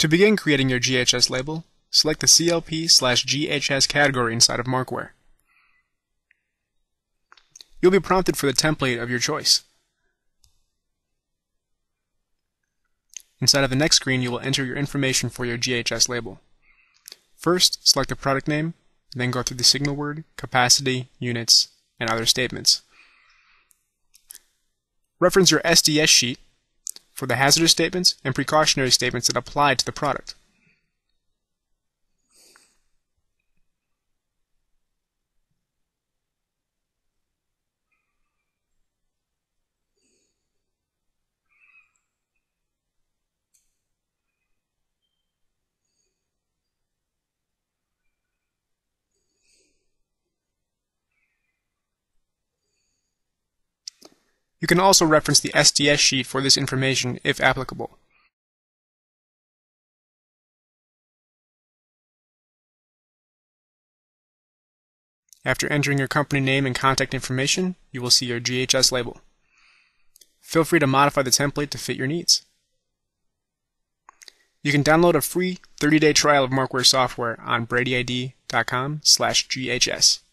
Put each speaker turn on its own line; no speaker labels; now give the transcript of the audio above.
To begin creating your GHS label, select the CLP/GHS category inside of MarkWare. You'll be prompted for the template of your choice. Inside of the next screen, you will enter your information for your GHS label. First, select the product name, then go through the signal word, capacity, units, and other statements. Reference your SDS sheet for the hazardous statements and precautionary statements that apply to the product. You can also reference the SDS sheet for this information if applicable. After entering your company name and contact information, you will see your GHS label. Feel free to modify the template to fit your needs. You can download a free 30-day trial of MarkWare software on bradyid.com/GHS.